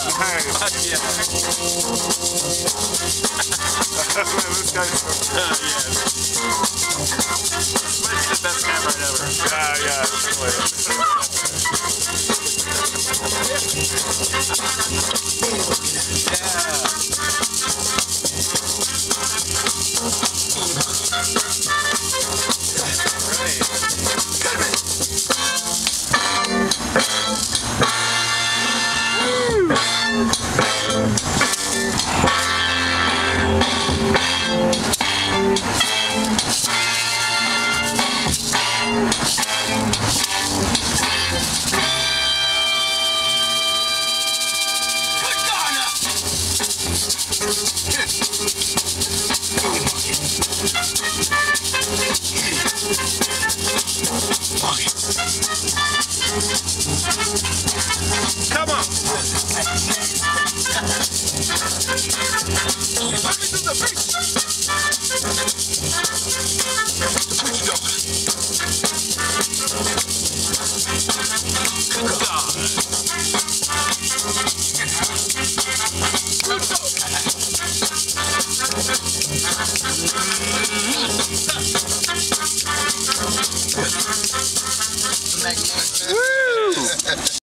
Nice. Fuck yeah. This guy's so Yeah. Might be the best camera ever. yeah, Come on. God.